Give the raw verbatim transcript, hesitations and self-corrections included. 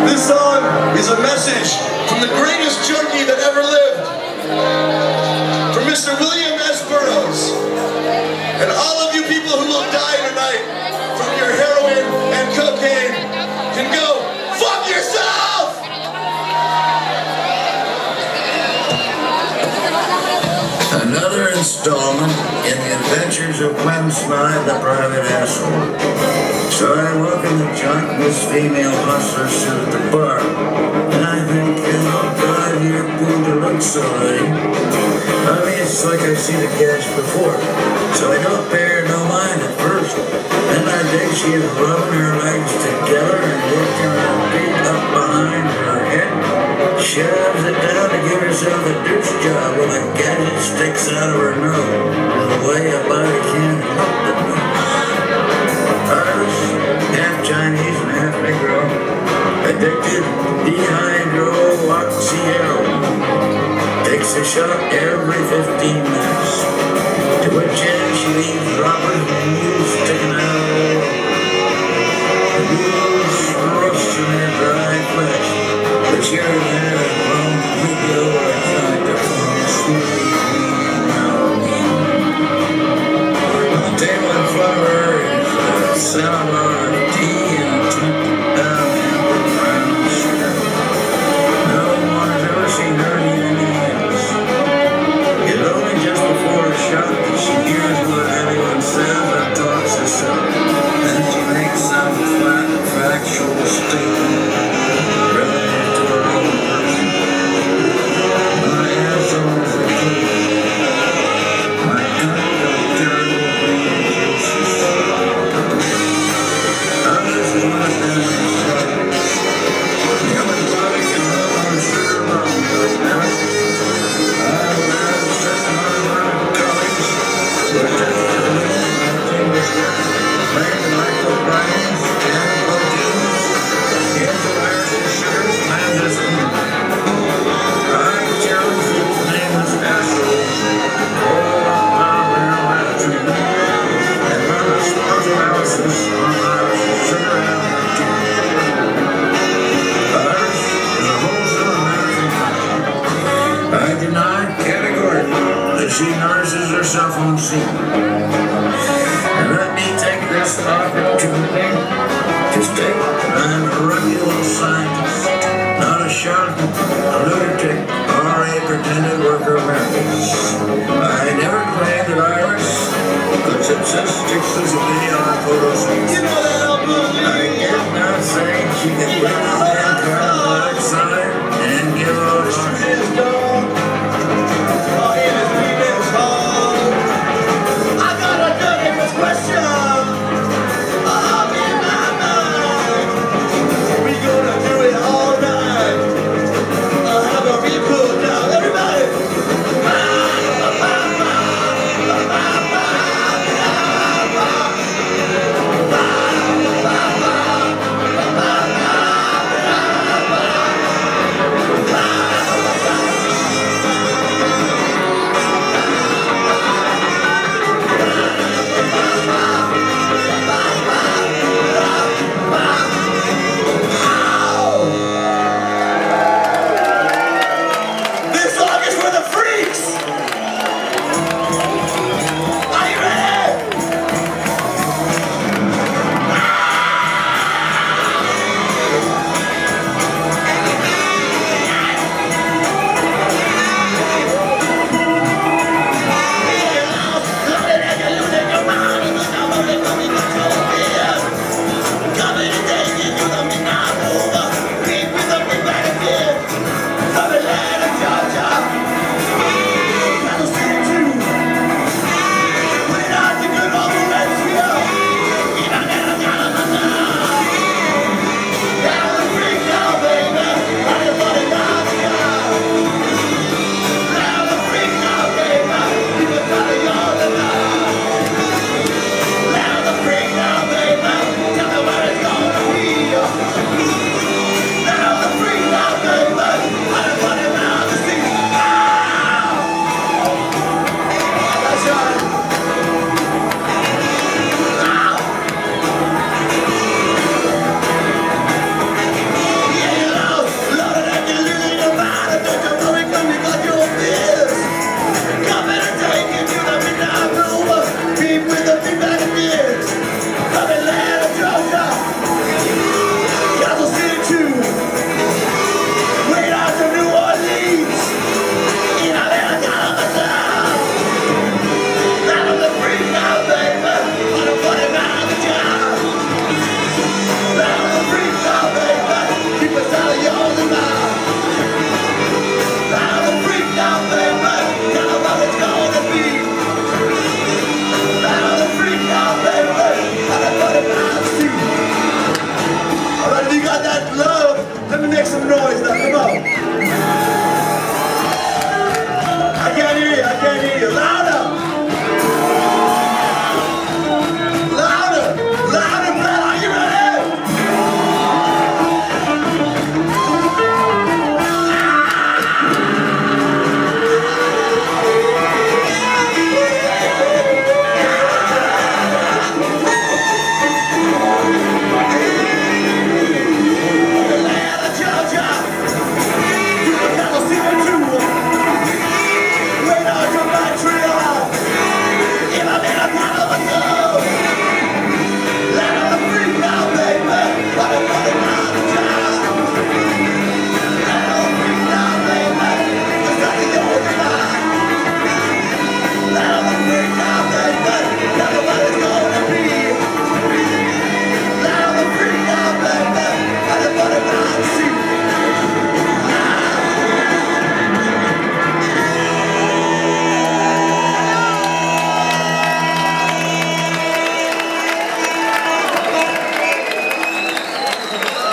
This song is a message from the greatest junkie that ever lived, from Mister William S. Burroughs. And all of you people who will die tonight from your heroin and cocaine can go fuck yourself! Another installment in the adventures of Clem Smythe, the private asshole. So I walk in the junk, this female hustler stood at the bar. And I think, oh God, you're going to look so lady. I mean, it's like I've seen the cash before. So I don't pay her no mind at first. Then I dig she is rubbing her legs together and working her feet up behind her head. Shoves it down to give herself a douche job when a gadget sticks out of her nose. The way a body can help the nose. Irish, half Chinese and half Negro, addicted dehydroxyl. Takes a shot every fifteen minutes. To which end she leaves droppers and news sticking out of her. The news roasting her dry flesh. But you're there at home, we go outside the phone, sweet on the table in front of her is a sour tea and twenty pound hamper brown sugar. No one has ever seen her eat any else. It's only just before a shot that she hears what anyone says and talks herself. Then she makes some flat, factual statement. She nurses herself on scene. And let me take this opportunity to state I'm a reputable scientist, not a charlatan, a lunatic, or a pretended worker of miracles. I never claimed that Iris could subsist exclusively on photosynthesis.